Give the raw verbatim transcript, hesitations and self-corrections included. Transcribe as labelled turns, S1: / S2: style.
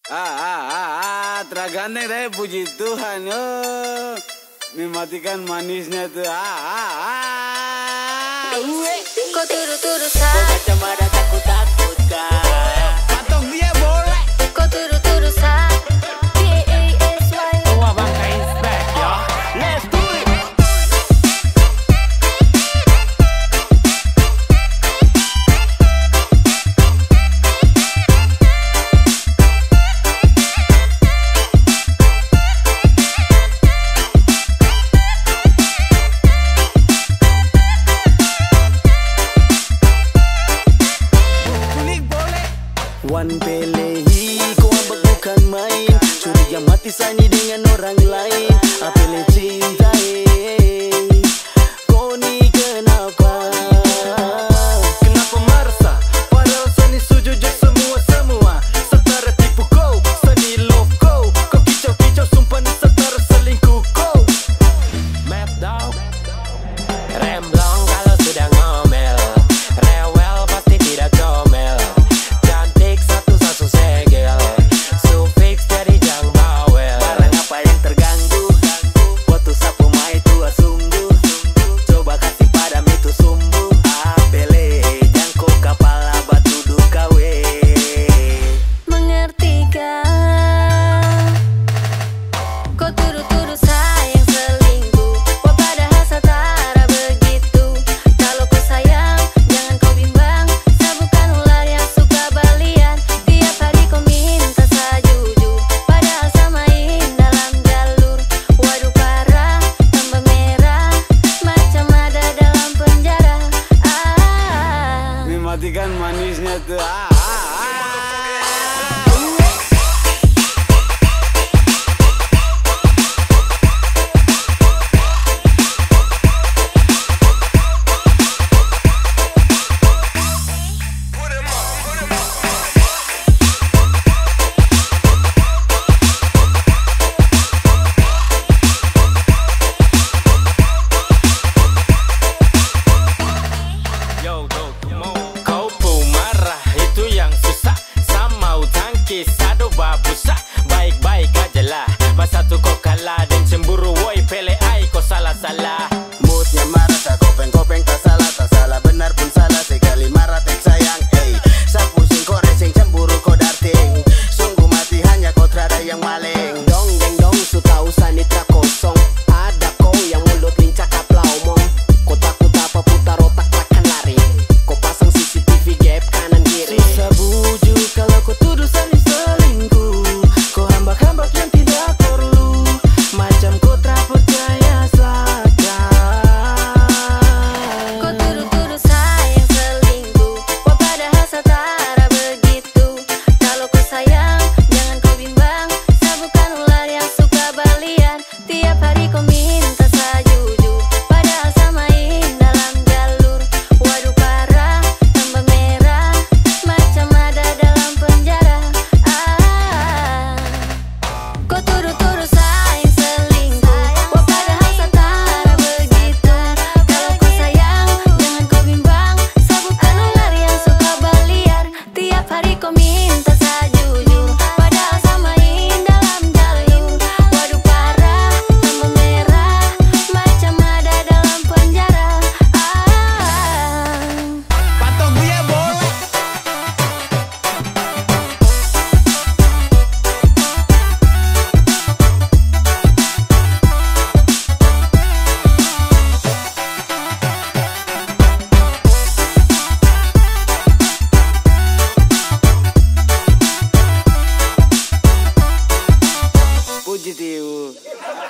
S1: Ah, ah, ah, ah, terganteng deh, puji Tuhan. Oh, mematikan manisnya tuh. Ah, ah, ah. Uwe.
S2: Kau turu-turu sa.
S3: Kau kacamata takut-takut kan.
S1: Patung dia boleh.
S2: Kau turu-turu sa. P A S Y.
S3: Tua bangka inspect ya. Let's do it.
S4: Wan pelehi, kau ambak bukan main. Curiga mati sani dengan orang lain. Apele cintai, kau ni kenapa? Kenapa marah? Padahal sani sujud semua semua. Setara tipu kau, sani love kau. Kau kicau-kicau sumpah ni setara selingkuh kau.
S3: Map dog. Remblong kalau sudah ngomel. Rewel pasti tidak comel.
S1: Matikan manisnya tuh. Ah, ah, ah.
S3: Kisah babusa, baik-baik aja lah. Masa tuh kau kalah dan cemburu, woi pele ai kau salah-salah.
S4: Moodnya marah, tak kopeng-kopeng, tak salah, tak salah, benar pun salah. Sekali marah tek sayang, hey. Sa pusing kau racing, cemburu kau darting. Sungguh mati hanya kau terada yang maling. Dong deng dong, suka usah nitra kosong. Ada kau yang mulut lincah kapla omong. Kau takut apa putar otak takkan lari. Kau pasang C C T V gap kanan kiri. Susah bujuk kalau kau tuduh sani selingkuh. Kau hambak-hambak yang tidak perlu. Macam kau tak percaya saja.
S2: Kau turu-turu sayang selingkuh. Wah padahal setara begitu. Kalau kau sayang jangan kau bimbang. Saya bukan ular yang suka berlian. Tiap hari kau minta saya jujur. Padahal sama main dalam jalur. Waduh parah, tambah merah. Macam ada dalam penjara. Ah, kau turu-turu sayang selingkuh. Wah padahal setara begitu. Kalau kau sayang jangan kau bimbang. Saya bukan ular yang suka berliar. Tiap hari kau minta saya jujur. Padahal sama main dalam jalur. Waduh parah, tambah merah. Macam ada dalam penjara. Ah,
S1: Patung dia boleh. Puji Tiu.